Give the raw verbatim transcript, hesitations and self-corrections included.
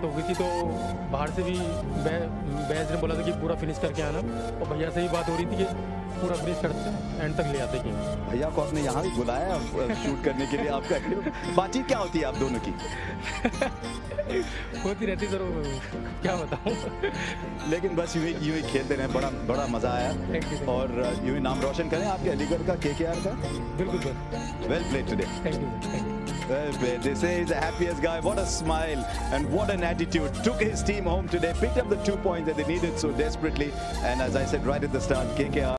तो किसी तो बाहर से भी बैच ने बोला था कि पूरा फिनिश करके आना, और भैया से ही बात हो रही थी कि पूरा फिनिश करते एंड तक ले आते कि भैया को आपने यहाँ भी बुलाया शूट करने के लिए। आपका बातचीत क्या होती है आप दोनों की? होती रहती सर, क्या बताऊँ। लेकिन बस यूं ही यूं ही खेलते रहे, बड़ा बड़ा मजा आया और यूं ही नाम रोशन करें आपके अलीगढ़ का, केकेआर का। बिल्कुल sir, well played today. Thank you thank you. Well played. They say he's the happiest guy. What a smile and what an attitude. Took his team home today, picked up the two points that they needed so desperately. And as I said right at the start, K K R